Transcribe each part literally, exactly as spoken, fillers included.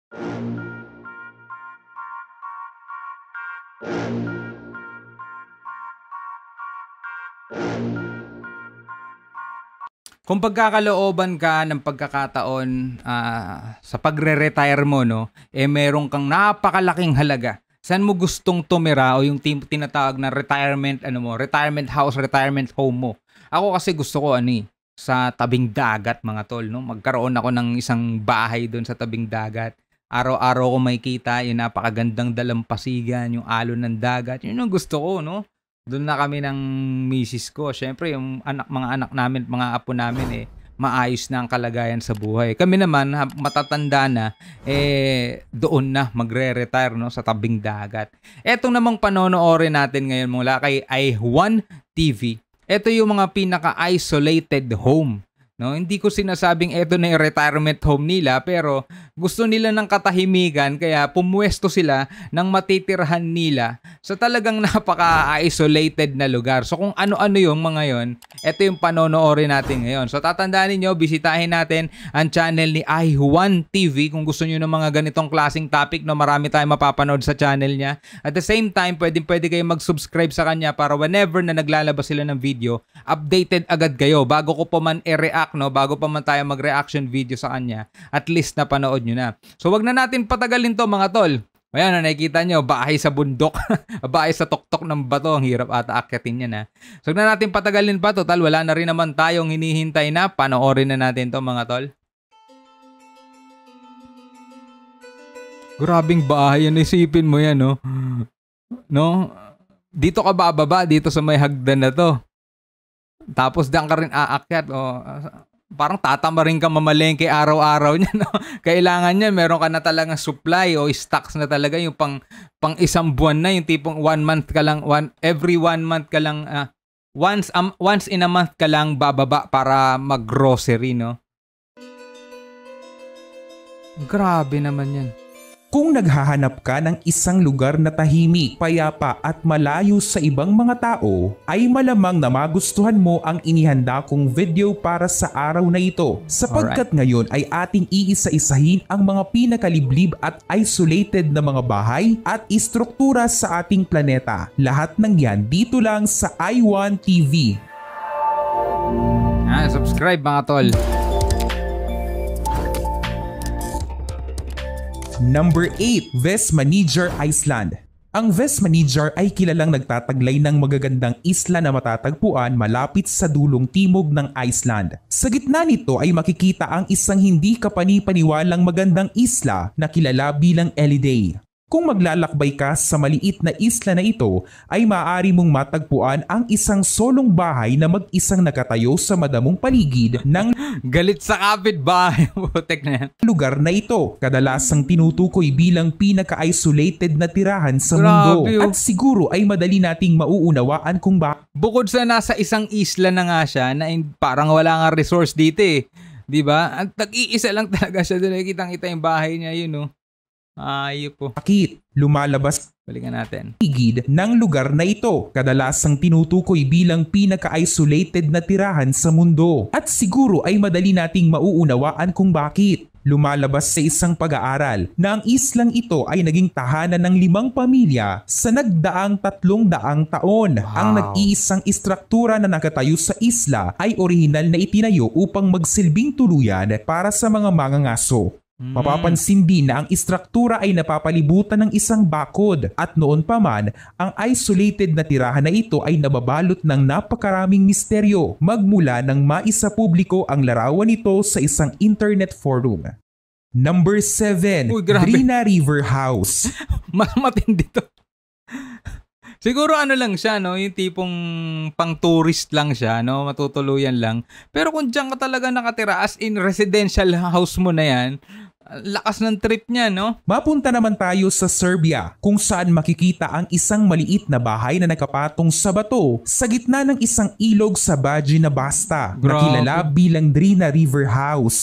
Kung pagkakalooban ka ng pagkakataon uh, sa pagre-retire mo, no, eh meron kang napakalaking halaga. Saan mo gustong tumira o yung team, tinatawag na retirement, ano mo, retirement house, retirement home mo? Ako kasi gusto ko ano eh, sa tabing dagat mga tol, no? Magkaroon ako ng isang bahay doon sa tabing dagat. Araw-araw ko makikita yung napakagandang dalampasigan, yung alon ng dagat. Yun yung gusto ko, no? Doon na kami ng misis ko. Siyempre, yung anak, mga anak namin, mga apo namin, eh, maayos na ang kalagayan sa buhay. Kami naman, matatanda na, eh, doon na magre-retire, no, sa tabing dagat. Etong namang panonoorin natin ngayon mula kay Ayaw T V. Ito yung mga pinaka-isolated home. No, hindi ko sinasabing ito na yung retirement home nila, pero gusto nila ng katahimikan kaya pumwesto sila ng matitirhan nila sa talagang napaka-isolated na lugar. So kung ano-ano yung mga yon, ito yung panonoorin natin ngayon. So tatandaan niyo, bisitahin natin ang channel ni Ayaw T V kung gusto niyo ng mga ganitong klaseng topic, no, marami tayong mapapanood sa channel niya. At the same time, pwedeng pwede kayong mag-subscribe sa kanya para whenever na naglalabas sila ng video, updated agad kayo bago ko pa man i-react, no, bago pa man tayo mag-reaction video sa kanya, at least na panood nyo na. So wag na natin patagalin to mga tol. Ayan, na nakikita nyo, bahay sa bundok, bahay sa tuktok ng bato, ang hirap ata akyatin yan ha. So wag na natin patagalin pa, total wala na rin naman tayong hinihintay na, panoorin na natin to mga tol. Grabing bahay yan, isipin mo yan, no? No? Dito ka bababa, dito sa may hagdan na to. Tapos diyan ka rin aakyat, o parang tatama rin ka mamalengke araw-araw niya, no? Kailangan niya meron ka na talagang supply o stocks na talaga yung pang pang isang buwan na, yung tipong one month ka lang, one every one month ka lang, uh, once um, once in a month ka lang bababa para mag-grocery, no? Grabe naman yan. Kung naghahanap ka ng isang lugar na tahimik, payapa at malayo sa ibang mga tao, ay malamang na magustuhan mo ang inihanda kong video para sa araw na ito. Sapagkat Alright. Ngayon ay ating iisa-isahin ang mga pinakaliblib at isolated na mga bahay at istruktura sa ating planeta. Lahat ng yan dito lang sa Ayaw T V. Ah, subscribe mga tol. Number eight. Vestmanager Island. Ang Vestmanager ay kilalang nagtataglay ng magagandang isla na matatagpuan malapit sa dulong timog ng Iceland. Sa gitna nito ay makikita ang isang hindi kapani-paniwalang magandang isla na kilala bilang Eliday. Kung maglalakbay ka sa maliit na isla na ito, ay maaari mong matagpuan ang isang solong bahay na mag-isang nakatayo sa madamong paligid ng galit sa kapitbahay. Putek na yan. Lugar na ito, kadalasang tinutukoy bilang pinaka-isolated na tirahan sa Grabe, mundo. oh. At siguro ay madali nating mauunawaan kung ba. Bukod sa nasa isang isla na nga siya, na parang wala nga resource dito eh. Diba? At nag-iisa lang talaga siya doon. Kitang-kita yung bahay niya, yun oh. Ayop po. Bakit lumalabas balikan natin paligid ng lugar na ito, kadalasang tinutukoy bilang pinaka-isolated na tirahan sa mundo. At siguro ay madali nating mauunawaan kung bakit. Lumalabas sa isang pag-aaral na ang islang ito ay naging tahanan ng limang pamilya sa nagdaang tatlong daang taon. Wow. Ang nag-iisang istruktura na nakatayo sa isla ay orihinal na itinayo upang magsilbing tuluyan para sa mga mangangaso. Hmm. Mapapansin din na ang istruktura ay napapalibutan ng isang bakod at noon pa man, ang isolated na tirahan na ito ay nababalot ng napakaraming misteryo magmula nang maisa publiko ang larawan nito sa isang internet forum. Number seven. Uy, Drina River House. Mas matindi to. Siguro ano lang siya, no? Yung tipong pang-tourist lang siya, no? Matutuluyan lang. Pero kung diyan ka talaga nakatira as in residential house mo na yan, lakas ng trip niya, no? Mapunta naman tayo sa Serbia, kung saan makikita ang isang maliit na bahay na nakapatong sa bato sa gitna ng isang ilog sa Baji na Basta, na kilala bilang Drina River House.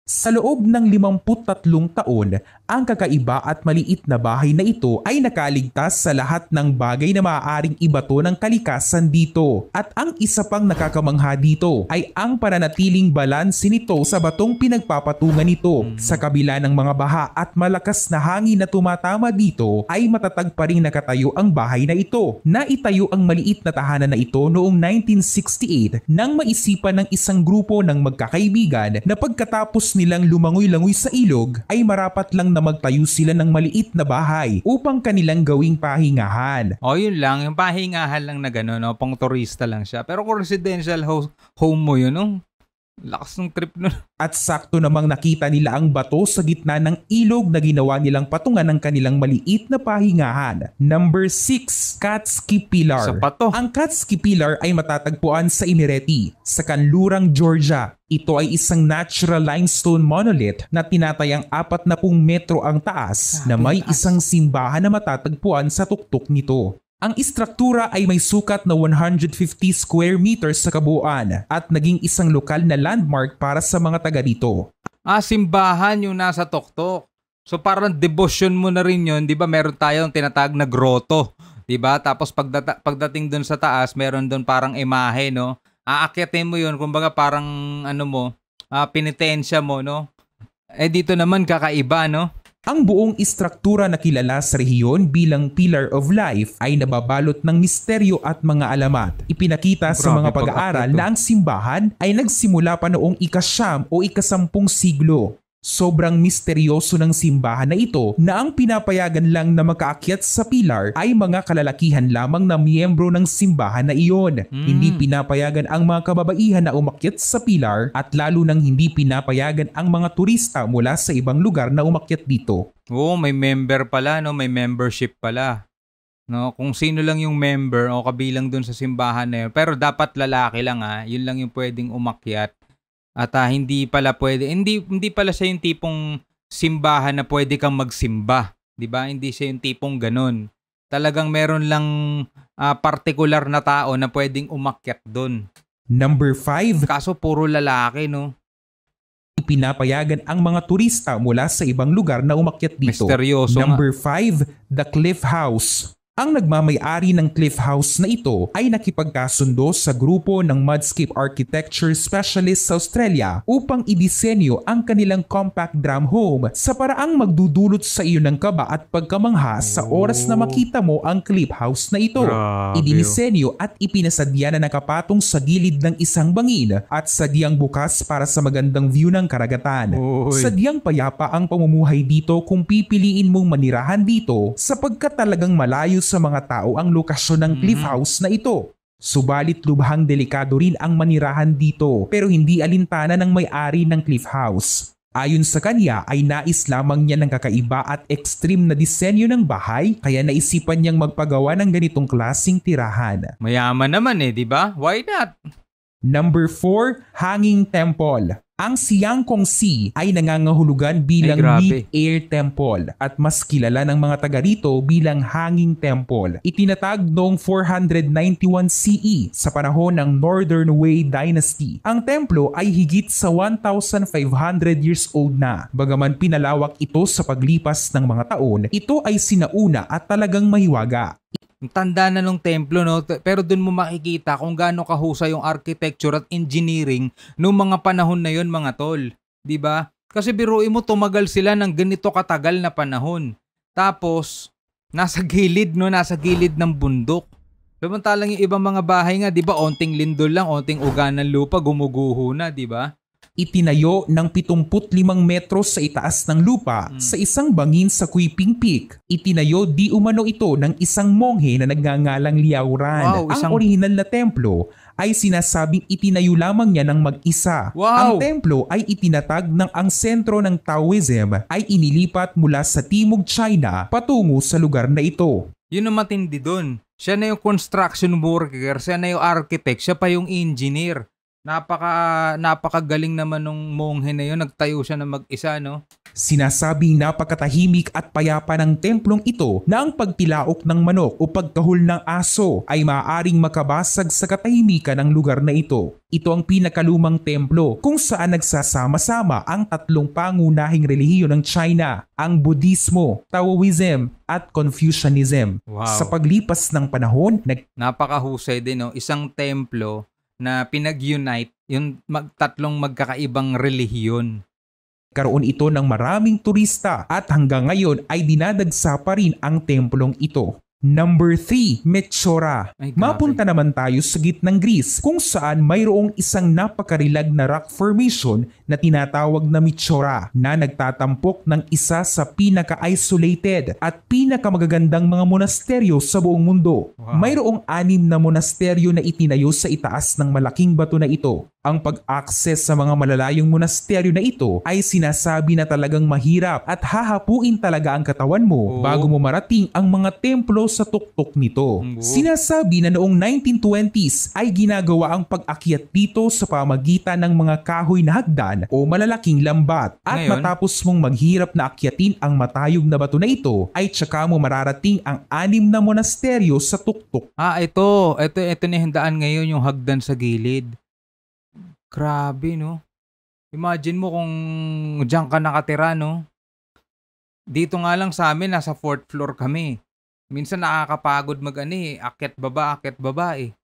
Sa loob ng limampu't tatlong taon, ang kakaiba at maliit na bahay na ito ay nakaligtas sa lahat ng bagay na maaaring ibato ng kalikasan dito. At ang isa pang nakakamangha dito ay ang pananatiling balanse nito sa batong pinagpapatungan nito. Sa kabila ng mga baha at malakas na hangin na tumatama dito, ay matatag pa rin nakatayo ang bahay na ito. Naitayo ang maliit na tahanan na ito noong nineteen sixty-eight nang maisipan ng isang grupo ng magkakaibigan na pagkatapos nilang lumangoy-langoy sa ilog ay marapat lang na magtayo sila ng maliit na bahay upang kanilang gawing pahingahan. O yun lang, yung pahingahan lang na gano'n, no? Pang turista lang siya. Pero kung residential ho- home mo yun, no? Lakas ng trip nun. At sakto namang nakita nila ang bato sa gitna ng ilog na ginawa nilang patungan ng kanilang maliit na pahingahan. Number six. Katski Pillar. Sa pato. Ang Katski Pillar ay matatagpuan sa Imereti, sa Kanlurang, Georgia. Ito ay isang natural limestone monolith na tinatayang apat na pung metro ang taas na may isang simbahan na matatagpuan sa tuktok nito. Ang istruktura ay may sukat na one hundred fifty square meters sa kabuuan at naging isang lokal na landmark para sa mga taga dito. Ah, simbahan yung nasa tuktok. So parang devotion mo na rin yun, di ba? Meron tayong tinatag na grotto, di ba? Tapos pagdata- pagdating dun sa taas, meron dun parang imahe, no? Aakyatin mo yun, kumbaga parang ano mo, uh, penitensya mo, no? Eh dito naman kakaiba, no? Ang buong istruktura na kilala sa rehiyon bilang Pillar of Life ay nababalot ng misteryo at mga alamat. Ipinakita sa Grabe mga pag-aaral pag-akito. na ang simbahan ay nagsimula pa noong ikasyam o ikasampung siglo. Sobrang misteryoso ng simbahan na ito na ang pinapayagan lang na makaakyat sa pilar ay mga kalalakihan lamang na miyembro ng simbahan na iyon. Mm. Hindi pinapayagan ang mga kababaihan na umakyat sa pilar at lalo nang hindi pinapayagan ang mga turista mula sa ibang lugar na umakyat dito. Oo, may member pala, no? May membership pala. No, kung sino lang yung member o kabilang dun sa simbahan na yun. Pero dapat lalaki lang, ha. Yun lang yung pwedeng umakyat. At uh, hindi pala pwede, hindi hindi pala siya yung tipong simbahan na pwede kang magsimba, 'di ba? Hindi siya yung tipong ganun. Talagang meron lang uh, particular na tao na pwedeng umakyat doon. Number five. Kaso puro lalaki, no? Pinapayagan ang mga turista mula sa ibang lugar na umakyat dito. Misteryoso. Number five. The Cliff House. Ang nagmamay-ari ng Cliff House na ito ay nakipagkasundo sa grupo ng Mudscape Architecture Specialists sa Australia upang idisenyo ang kanilang compact drum home sa paraang magdudulot sa iyo ng kaba at pagkamangha sa oras na makita mo ang Cliff House na ito. Grabe. Idinisenyo at ipinasadya na nakapatong sa gilid ng isang bangin at sadyang bukas para sa magandang view ng karagatan. Oy. Sadyang payapa ang pamumuhay dito kung pipiliin mong manirahan dito sapagkat talagang malayo sa mga tao ang lokasyon ng Cliff House na ito. Subalit lubhang delikado rin ang manirahan dito pero hindi alintana ng may-ari ng Cliff House. Ayon sa kanya ay nais lamang niya ng kakaiba at extreme na disenyo ng bahay kaya naisipan niyang magpagawa ng ganitong klaseng tirahan. Mayaman naman eh, di ba? Why not? Number four. Hanging Temple. Ang Siang Kong Sea ay nangangahulugan bilang Ay, grabe. Mid-Air Temple at mas kilala ng mga taga rito bilang Hanging Temple. Itinatag noong four ninety-one C E sa panahon ng Northern Wei Dynasty. Ang templo ay higit sa one thousand five hundred years old na. Bagaman pinalawak ito sa paglipas ng mga taon, ito ay sinauna at talagang mahiwaga. Ang tanda na nung templo, no? Pero dun mo makikita kung gaano kahusay yung architecture at engineering nung mga panahon na yon, mga tol. Di ba? Kasi biruin mo, tumagal sila ng ganito katagal na panahon. Tapos, nasa gilid, no? Nasa gilid ng bundok. Samantalang yung ibang mga bahay nga, di ba? Onting lindol lang, onting uga ng lupa, gumuguho na, di ba? Itinayo ng pitungput limang metro sa itaas ng lupa hmm. sa isang bangin sa Kuiping Peak. Itinayo di umano ito ng isang monghe na nagngangalang Liaoran. Wow, isang... Ang orihinal na templo ay sinasabing itinayo lamang niya ng mag-isa. Wow. Ang templo ay itinatag ng ang sentro ng Taoism ay inilipat mula sa Timog China patungo sa lugar na ito. Yun ang matindi dun. Siya na yung construction worker, siya na yung architect, siya pa yung engineer. Napaka napakagaling naman nung monghe na yun. Nagtayo siya na mag-isa, no? Sinasabing napakatahimik at payapa ng templong ito na ang pagtilaok ng manok o pagkahul ng aso ay maaaring makabasag sa katahimikan ng lugar na ito. Ito ang pinakalumang templo kung saan nagsasama-sama ang tatlong pangunahing relihiyon ng China, ang Budismo, Taoism at Confucianism. Wow. Sa paglipas ng panahon, nag- Napakahusay din, no? Isang templo na pinag-unite yung mag- tatlong magkakaibang relihiyon. Karoon ito ng maraming turista at hanggang ngayon ay dinadagsa pa rin ang templong ito. Number three, Meteora. Ay, grabe. Mapunta naman tayo sa gitnang Greece kung saan mayroong isang napakarilag na rock formation na tinatawag na Meteora na nagtatampok ng isa sa pinaka-isolated at pinakamagagandang mga monasteryo sa buong mundo. Wow. Mayroong anim na monasteryo na itinayo sa itaas ng malaking bato na ito. Ang pag-access sa mga malalayong monasteryo na ito ay sinasabi na talagang mahirap at hahapuin talaga ang katawan mo Oo. bago mo marating ang mga templo sa tuktok nito. Oo. Sinasabi na noong nineteen twenties ay ginagawa ang pag-akyat dito sa pamagitan ng mga kahoy na hagdan o malalaking lambat. At Ngayon, matapos mong maghirap na akyatin ang matayog na bato na ito ay tsaka mo mararating ang anim na monasteryo sa tuktok. Ah, ito. Ito, ito na yung handaan ngayon, yung hagdan sa gilid. Grabe, no? Imagine mo kung diyan ka nakatira, no? Dito nga lang sa amin, nasa fourth floor kami. Minsan nakakapagod mag-ano eh. Akyat baba, akyat baba eh.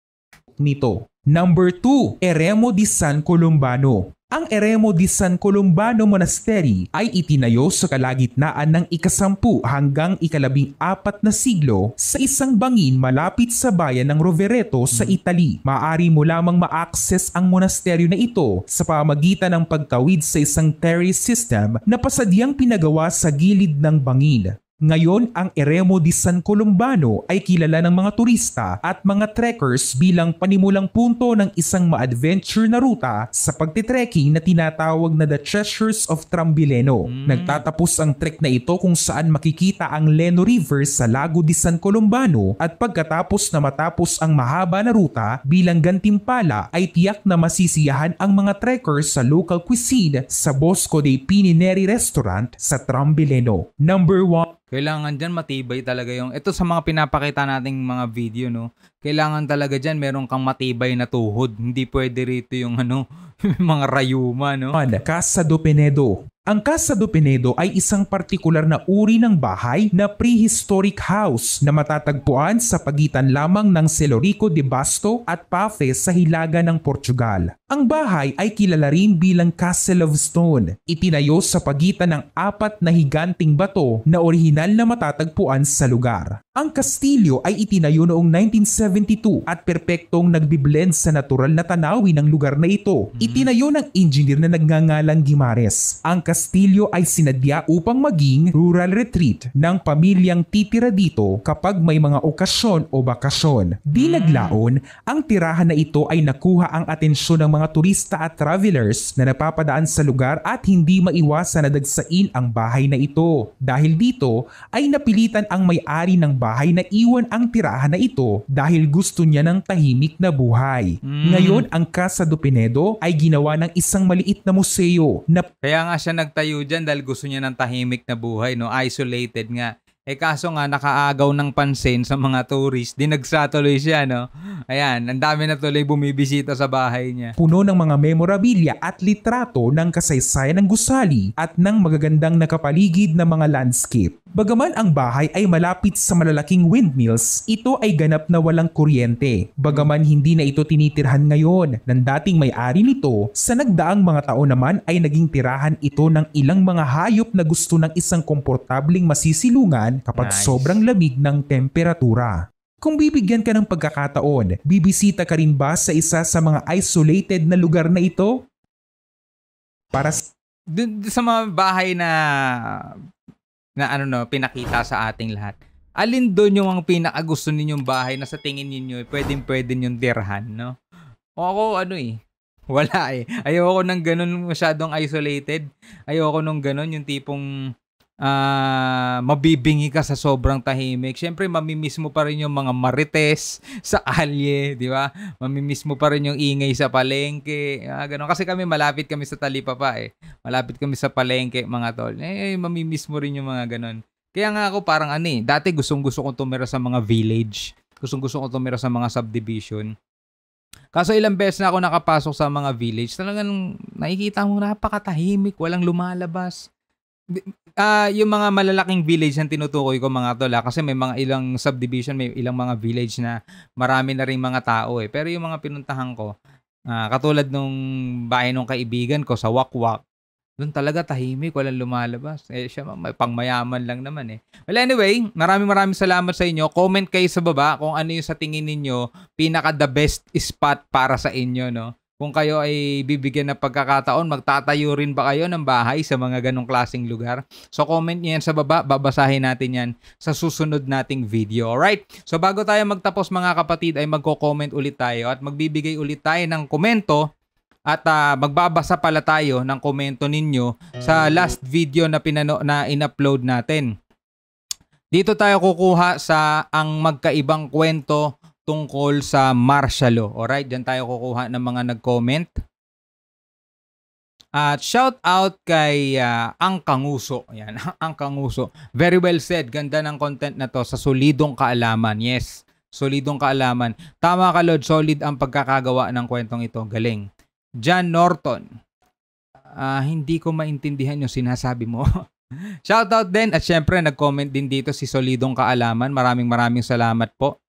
Nito. Number two, Eremo di San Columbano. Ang Eremo di San Columbano Monastery ay itinayo sa kalagitnaan ng ikasampu hanggang ikalabing apat na siglo sa isang bangin malapit sa bayan ng Rovereto sa Italy. Maaari mo lamang ma-access ang monasteryo na ito sa pamagitan ng pagtawid sa isang terrace system na pasadyang pinagawa sa gilid ng bangin. Ngayon, ang Eremo di San Columbano ay kilala ng mga turista at mga trekkers bilang panimulang punto ng isang ma-adventure na ruta sa pagtitrekking na tinatawag na The Treasures of Rpblkn. Mm. Nagtatapos ang trek na ito kung saan makikita ang Leno River sa Lago di San Columbano at pagkatapos na matapos ang mahaba na ruta bilang gantimpala ay tiyak na masisiyahan ang mga trekkers sa local cuisine sa Bosco dei Pini Neri Restaurant sa Rpblkn. Number one. Kailangan dyan matibay talaga yung... Ito sa mga pinapakita nating mga video, no? Kailangan talaga dyan meron kang matibay na tuhod. Hindi pwede rito yung ano, mga rayuma, no? Casa do Penedo. Ang Casa do Penedo ay isang partikular na uri ng bahay na prehistoric house na matatagpuan sa pagitan lamang ng Celorico de Basto at Pafe sa hilaga ng Portugal. Ang bahay ay kilala rin bilang Castle of Stone. Itinayo sa pagitan ng apat na higanting bato na orihinal na matatagpuan sa lugar. Ang kastilyo ay itinayo noong nineteen seventy-two at perpektong nagbiblend sa natural na tanawin ng lugar na ito. Itinayo ng engineer na nagngangalang Guimares. Ang kastilyo ay sinadya upang maging rural retreat ng pamilyang titira dito kapag may mga okasyon o bakasyon. Di naglaon, ang tirahan na ito ay nakuha ang atensyon ng mga turista at travelers na napapadaan sa lugar at hindi maiwasan na dagsain ang bahay na ito. Dahil dito ay napilitan ang may-ari ng bahay na iwan ang tirahan na ito dahil gusto niya ng tahimik na buhay. Mm. Ngayon, ang Casa do Penedo ay ginawa ng isang maliit na museo na Kaya nga siya nagtayo dyan dahil gusto niya ng tahimik na buhay, no? Isolated nga. Eh kaso nga nakaagaw ng pansin sa mga tourist, dinagsa tuloy siya, no? Ayan, ang dami na tuloy bumibisita sa bahay niya. puno ng mga memorabilia at litrato ng kasaysayan ng gusali at ng magagandang nakapaligid na mga landscape. Bagaman ang bahay ay malapit sa malalaking windmills, ito ay ganap na walang kuryente. Bagaman hindi na ito tinitirhan ngayon ng dating may-ari nito, sa nagdaang mga taon naman ay naging tirahan ito ng ilang mga hayop na gusto ng isang komportabling masisilungan kapag Nice. sobrang lamig ng temperatura. Kung bibigyan ka ng pagkakataon, bibisita ka rin ba sa isa sa mga isolated na lugar na ito? Para sa Dun, dun sa mga bahay na na ano no, pinakita sa ating lahat. Alin doon yung ang pinakagusto ninyong bahay na sa tingin ninyo pwedeng pwede yung tirhan, no? O ako ano eh, wala eh. Ayoko ng ganun masyadong isolated. Ayoko nung ganun yung tipong uh, mabibingi ka sa sobrang tahimik. Siyempre, mamimiss mo pa rin yung mga marites sa kalye, di ba? Mamimiss mo pa rin yung ingay sa palengke. Ah, ganun. Kasi kami, malapit kami sa Talipapa eh. Malapit kami sa palengke, mga tol. Eh, mamimiss mo rin yung mga ganun. Kaya nga ako parang ano eh, dati gustong-gusto kong tumira sa mga village. Gustong-gusto kong tumira sa mga subdivision. Kaso ilang beses na ako nakapasok sa mga village, talagang nakikita mo napakatahimik, walang lumalabas. Uh, yung mga malalaking village na tinutukoy ko mga tol, kasi may mga ilang subdivision, may ilang mga village na marami na rin mga tao eh. Pero yung mga pinuntahan ko, uh, katulad nung bahay nung kaibigan ko sa Wakwak, doon talaga tahimik, walang lumalabas. Eh, siya, may pangmayaman lang naman eh. Well, anyway, maraming maraming salamat sa inyo. Comment kayo sa baba kung ano yung sa tingin ninyo pinaka the best spot para sa inyo, no? Kung kayo ay bibigyan ng pagkakataon, magtatayo rin ba kayo ng bahay sa mga ganong klaseng lugar? So, comment nyo yan sa baba. Babasahin natin yan sa susunod nating video. Alright? So, bago tayo magtapos mga kapatid, ay magko-comment ulit tayo at magbibigay ulit tayo ng komento. At uh, magbabasa pala tayo ng komento ninyo sa last video na pinano na in-upload natin. Dito tayo kukuha sa ang magkaibang kwento tungkol sa martial law. Alright, diyan tayo kukuha ng mga nag-comment. At shout out kay uh, Ang Kanguso. Ayan, Ang Kanguso. Very well said. Ganda ng content na to sa solidong kaalaman. Yes, solidong kaalaman. Tama ka, Lord. Solid ang pagkakagawa ng kwentong ito. Galing. John Norton, uh, hindi ko maintindihan yung sinasabi mo. Shoutout din at syempre nag-comment din dito si Solidong Kaalaman. Maraming maraming salamat po.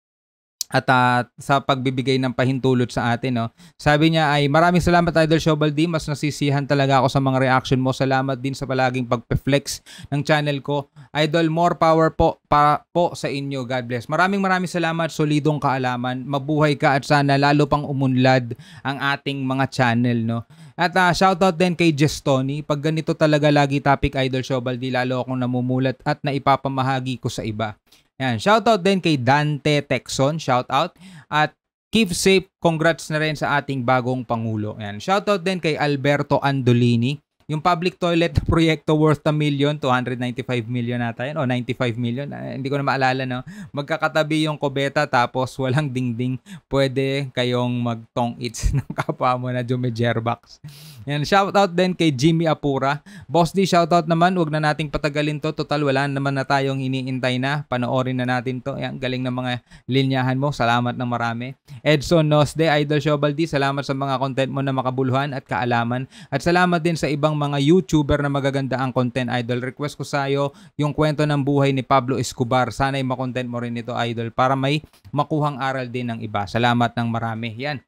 At uh, sa pagbibigay ng pahintulot sa atin, no? Sabi niya ay maraming salamat Idol Shobaldi. Mas nasisihan talaga ako sa mga reaction mo. Salamat din sa palaging pagpe-flex ng channel ko. Idol, more power po para po sa inyo. God bless. Maraming maraming salamat Solidong Kaalaman. Mabuhay ka at sana lalo pang umunlad ang ating mga channel, no? At uh, shoutout din kay Jestoni. Pag ganito talaga lagi topic Idol Shobaldi, lalo akong namumulat at naipapamahagi ko sa iba. Yan, shoutout din kay Dante Texon, shoutout. At keep safe, congrats na rin sa ating bagong Pangulo. Yan, shoutout din kay Alberto Andolini. Yung public toilet na proyekto worth a million, two hundred ninety-five million nata yan, o ninety-five million, eh, hindi ko na maalala, no? Magkakatabi yung kubeta tapos walang dingding, pwede kayong mag-tong eats ng kapwa mo na Jumejerbox. Yan, shoutout din kay Jimmy Apura. Boss D, shoutout naman, wag na nating patagalin to, total wala naman na tayong iniintay na, panoorin na natin to. Yan, galing ng mga linyahan mo, salamat na marami. Edson Nosde, Idol Shobaldi, salamat sa mga content mo na makabuluhan at kaalaman. At salamat din sa ibang mga YouTuber na magaganda ang content, Idol. Request ko sa iyo yung kwento ng buhay ni Pablo Escobar. Sana'y makontent mo rin ito, Idol, para may makuhang aral din ng iba. Salamat ng marami. Yan.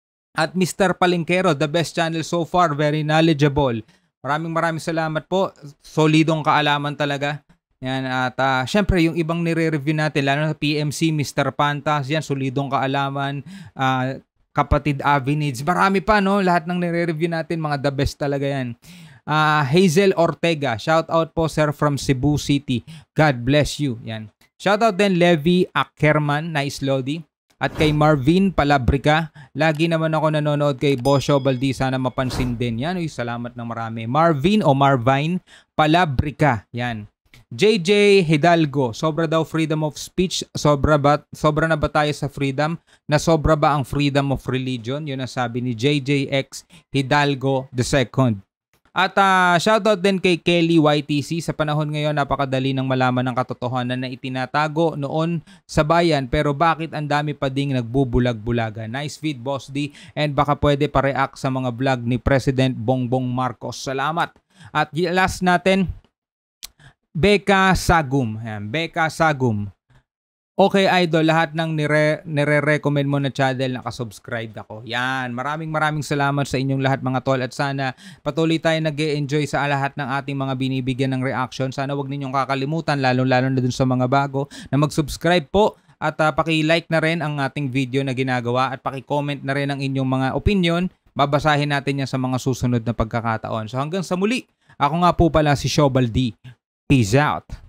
At Mister Palengkero, the best channel so far, very knowledgeable. Maraming maraming salamat po. Solidong kaalaman talaga. Yan, at uh, syempre yung ibang nire-review natin, lalo na P M C, Mister Pantas, yan, solidong kaalaman. Uh, Kapatid Avinids, marami pa, no? Lahat ng nire-review natin, mga the best talaga yan. Uh, Hazel Ortega, shout out po sir from Cebu City. God bless you. Yan. Shout out din Levi Ackerman, nice Lodi. At kay Marvin Palabrica, lagi naman ako nanonood kay Bosho Baldi, sana mapansin din. Yan, uy, salamat ng marami. Marvin o Marvine Palabrica, yan. J J Hidalgo, sobra daw freedom of speech, sobra ba sobra na ba tayo sa freedom? Na sobra ba ang freedom of religion? Yun ang sabi ni J J X Hidalgo the second. At uh, shoutout din kay Kelly Y T C. Sa panahon ngayon, napakadali ng malaman ng katotohanan na itinatago noon sa bayan, pero bakit ang dami pa ding nagbubulag-bulaga? Nice feed, Boss D. And baka pwede pa-react sa mga vlog ni President Bongbong Marcos. Salamat. At last natin, Becca Sagum. Ayan, Becca Sagum. Okay, Idol, lahat ng nire, nire-recommend mo na channel, nakasubscribe ako. Yan, maraming maraming salamat sa inyong lahat mga tol. At sana patuloy tayo nag-e-enjoy sa lahat ng ating mga binibigyan ng reaction. Sana wag ninyong kakalimutan, lalo-lalo na dun sa mga bago, na mag-subscribe po. At uh, paki-like na rin ang ating video na ginagawa. At paki-comment na rin ang inyong mga opinion. Babasahin natin yan sa mga susunod na pagkakataon. So hanggang sa muli, ako nga po pala si Shobaldi. Peace out.